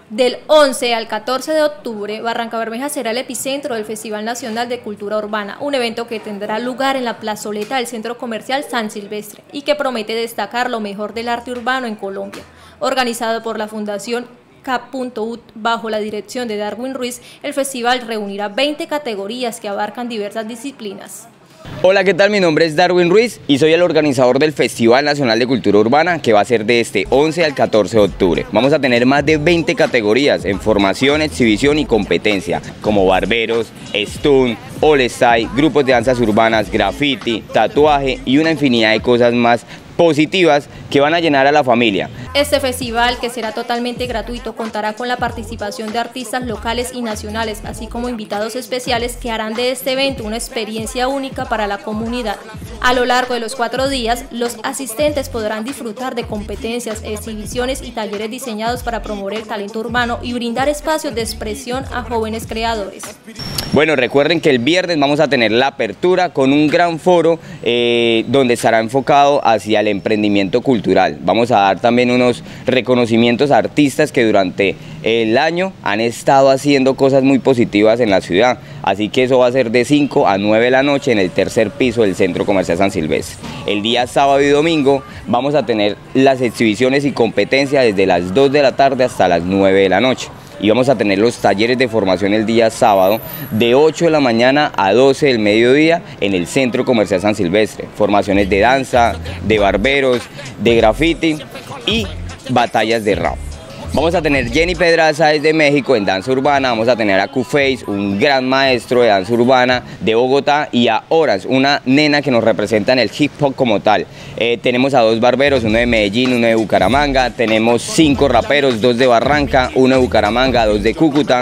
Del 11 al 14 de octubre, Barrancabermeja será el epicentro del Festival Nacional de Cultura Urbana, un evento que tendrá lugar en la plazoleta del Centro Comercial San Silvestre y que promete destacar lo mejor del arte urbano en Colombia. Organizado por la Fundación Cap.ut bajo la dirección de Darwin Ruiz, el festival reunirá 20 categorías que abarcan diversas disciplinas. Hola, ¿qué tal? Mi nombre es Darwin Ruiz y soy el organizador del Festival Nacional de Cultura Urbana, que va a ser de este 11 al 14 de octubre. Vamos a tener más de 20 categorías en formación, exhibición y competencia, como barberos, stunt, all-style, grupos de danzas urbanas, graffiti, tatuaje y una infinidad de cosas más positivas que van a llenar a la familia. Este festival, que será totalmente gratuito, contará con la participación de artistas locales y nacionales, así como invitados especiales que harán de este evento una experiencia única para la comunidad. A lo largo de los 4 días, los asistentes podrán disfrutar de competencias, exhibiciones y talleres diseñados para promover el talento urbano y brindar espacios de expresión a jóvenes creadores. Bueno, recuerden que el viernes vamos a tener la apertura con un gran foro donde estará enfocado hacia el emprendimiento cultural. Vamos a dar también unos reconocimientos a artistas que durante el año han estado haciendo cosas muy positivas en la ciudad. Así que eso va a ser de 5 a 9 de la noche en el tercer piso del Centro Comercial San Silvestre. El día sábado y domingo vamos a tener las exhibiciones y competencias desde las 2 de la tarde hasta las 9 de la noche. Y vamos a tener los talleres de formación el día sábado de 8 de la mañana a 12 del mediodía en el Centro Comercial San Silvestre. Formaciones de danza, de barberos, de graffiti y batallas de rap. Vamos a tener Jenny Pedraza desde México en danza urbana, vamos a tener a Q-Face, un gran maestro de danza urbana de Bogotá, y a Orange, una nena que nos representa en el hip hop como tal. Tenemos a 2 barberos, uno de Medellín, uno de Bucaramanga, tenemos 5 raperos, 2 de Barranca, 1 de Bucaramanga, 2 de Cúcuta,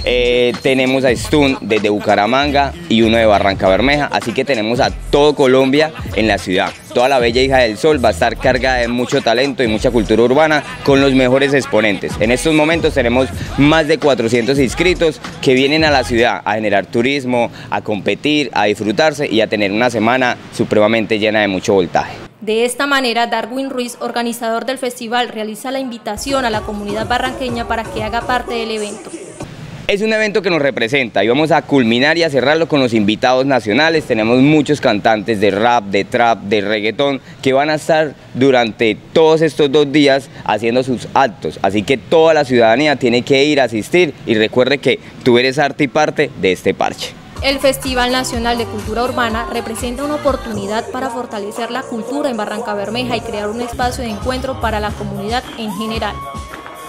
tenemos a Stun desde Bucaramanga y 1 de Barrancabermeja, así que tenemos a todo Colombia en la ciudad. Toda la bella hija del sol va a estar cargada de mucho talento y mucha cultura urbana con los mejores exponentes. En estos momentos tenemos más de 400 inscritos que vienen a la ciudad a generar turismo, a competir, a disfrutarse y a tener una semana supremamente llena de mucho voltaje. De esta manera, Darwin Ruiz, organizador del festival, realiza la invitación a la comunidad barranqueña para que haga parte del evento. Es un evento que nos representa y vamos a culminar y a cerrarlo con los invitados nacionales. Tenemos muchos cantantes de rap, de trap, de reggaetón que van a estar durante todos estos 2 días haciendo sus actos. Así que toda la ciudadanía tiene que ir a asistir y recuerde que tú eres arte y parte de este parche. El Festival Nacional de Cultura Urbana representa una oportunidad para fortalecer la cultura en Barrancabermeja y crear un espacio de encuentro para la comunidad en general.